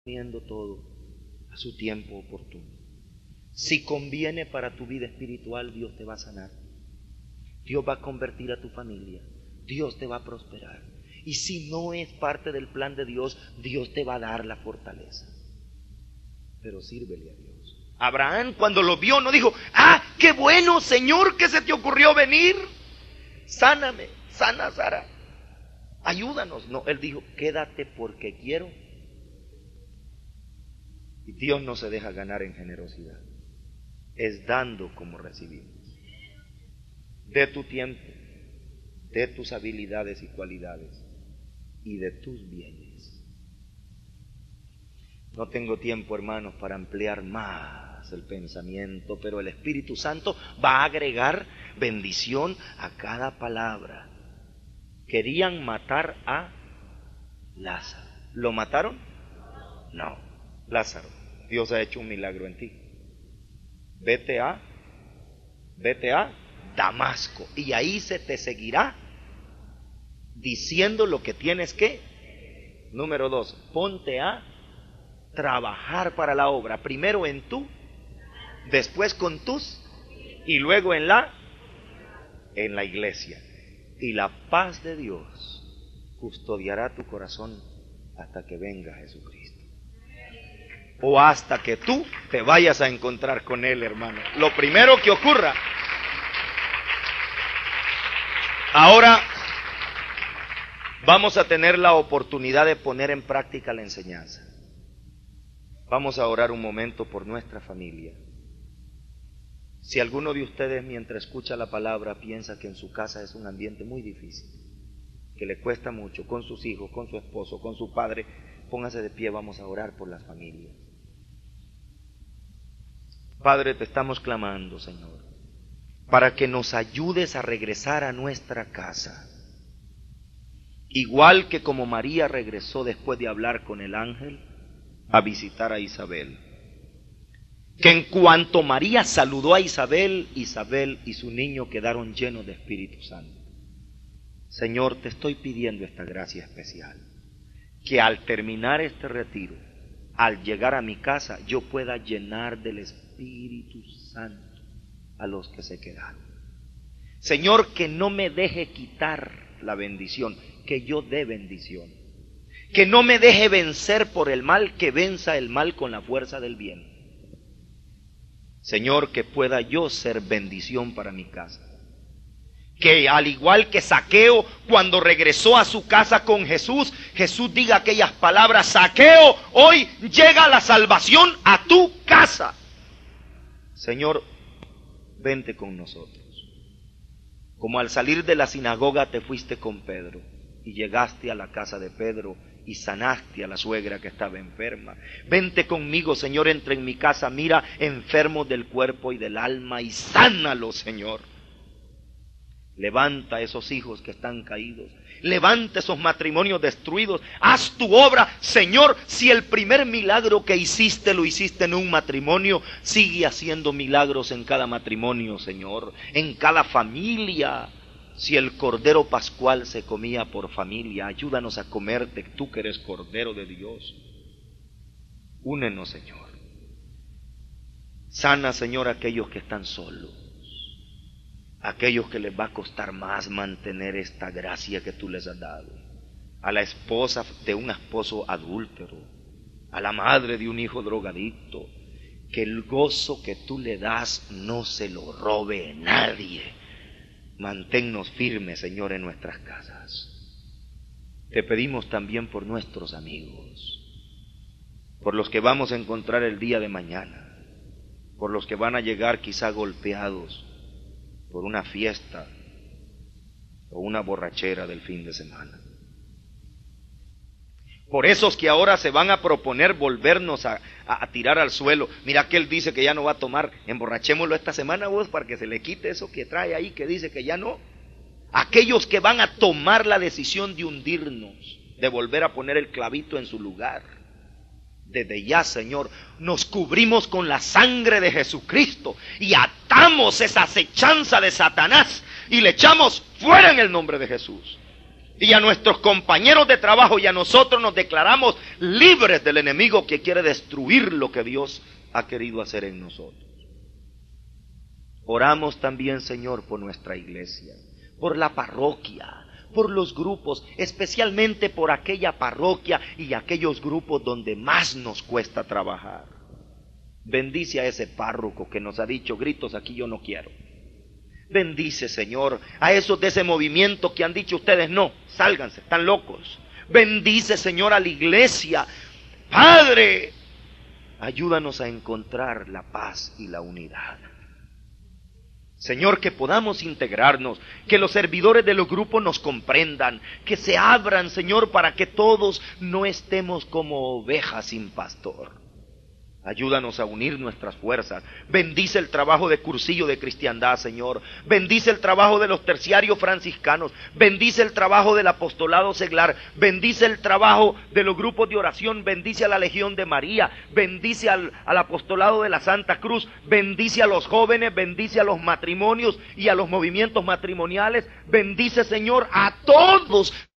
poniendo todo a su tiempo oportuno. Si conviene para tu vida espiritual, Dios te va a sanar. Dios va a convertir a tu familia. Dios te va a prosperar. Y si no es parte del plan de Dios, Dios te va a dar la fortaleza. Pero sírvele a Dios. Abraham, cuando lo vio, no dijo: ¡ah, qué bueno, Señor, que se te ocurrió venir! Sáname, sana a Sara, ayúdanos. No, él dijo: quédate porque quiero. Y Dios no se deja ganar en generosidad. Es dando como recibimos. De tu tiempo, de tus habilidades y cualidades y de tus bienes. No tengo tiempo, hermanos, para ampliar más el pensamiento, pero el Espíritu Santo va a agregar bendición a cada palabra. Querían matar a Lázaro. ¿Lo mataron? No. Lázaro, Dios ha hecho un milagro en ti. Vete a Damasco, y ahí se te seguirá diciendo lo que tienes que. Número 2, ponte a trabajar para la obra, primero en tú, después con tus, y luego en la iglesia. Y la paz de Dios custodiará tu corazón hasta que venga Jesucristo, o hasta que tú te vayas a encontrar con Él, hermano. Lo primero que ocurra. Ahora vamos a tener la oportunidad de poner en práctica la enseñanza. Vamos a orar un momento por nuestra familia. Si alguno de ustedes, mientras escucha la palabra, piensa que en su casa es un ambiente muy difícil, que le cuesta mucho, con sus hijos, con su esposo, con su padre, póngase de pie, vamos a orar por las familias. Padre, te estamos clamando, Señor, para que nos ayudes a regresar a nuestra casa, igual que como María regresó después de hablar con el ángel a visitar a Isabel. Que en cuanto María saludó a Isabel, Isabel y su niño quedaron llenos de Espíritu Santo. Señor, te estoy pidiendo esta gracia especial, que al terminar este retiro, al llegar a mi casa, yo pueda llenar del Espíritu Santo a los que se quedaron. Señor, que no me deje quitar la bendición, que yo dé bendición. Que no me deje vencer por el mal, que venza el mal con la fuerza del bien. Señor, que pueda yo ser bendición para mi casa. Que al igual que Zaqueo, cuando regresó a su casa con Jesús, Jesús diga aquellas palabras: Zaqueo, hoy llega la salvación a tu casa. Señor, vente con nosotros. Como al salir de la sinagoga te fuiste con Pedro y llegaste a la casa de Pedro y sanaste a la suegra que estaba enferma. Vente conmigo, Señor, entra en mi casa, mira enfermos del cuerpo y del alma y sánalos, Señor. Levanta a esos hijos que están caídos. Levanta esos matrimonios destruidos. Haz tu obra, Señor. Si el primer milagro que hiciste lo hiciste en un matrimonio, sigue haciendo milagros en cada matrimonio, Señor. En cada familia. Si el cordero pascual se comía por familia, ayúdanos a comerte, tú que eres cordero de Dios. Únenos, Señor. Sana, Señor, a aquellos que están solos, aquellos que les va a costar más mantener esta gracia que tú les has dado, a la esposa de un esposo adúltero, a la madre de un hijo drogadicto, que el gozo que tú le das no se lo robe nadie. Manténnos firmes, Señor, en nuestras casas. Te pedimos también por nuestros amigos, por los que vamos a encontrar el día de mañana, por los que van a llegar quizá golpeados por una fiesta o una borrachera del fin de semana. Por esos que ahora se van a proponer volvernos a tirar al suelo. Mira que él dice que ya no va a tomar, emborrachémoslo esta semana vos para que se le quite eso que trae ahí, que dice que ya no. Aquellos que van a tomar la decisión de hundirnos, de volver a poner el clavito en su lugar. Desde ya, Señor, nos cubrimos con la sangre de Jesucristo y atamos esa acechanza de Satanás y le echamos fuera en el nombre de Jesús. Y a nuestros compañeros de trabajo y a nosotros nos declaramos libres del enemigo que quiere destruir lo que Dios ha querido hacer en nosotros. Oramos también, Señor, por nuestra iglesia, por la parroquia, por los grupos, especialmente por aquella parroquia y aquellos grupos donde más nos cuesta trabajar. Bendice a ese párroco que nos ha dicho: gritos aquí yo no quiero. Bendice, Señor, a esos de ese movimiento que han dicho: ustedes no, sálganse, están locos. Bendice, Señor, a la iglesia. Padre, ayúdanos a encontrar la paz y la unidad. Señor, que podamos integrarnos, que los servidores de los grupos nos comprendan, que se abran, Señor, para que todos no estemos como ovejas sin pastor. Ayúdanos a unir nuestras fuerzas. Bendice el trabajo de cursillo de cristiandad, Señor. Bendice el trabajo de los terciarios franciscanos. Bendice el trabajo del apostolado seglar. Bendice el trabajo de los grupos de oración. Bendice a la Legión de María. Bendice al apostolado de la Santa Cruz. Bendice a los jóvenes. Bendice a los matrimonios y a los movimientos matrimoniales. Bendice, Señor, a todos.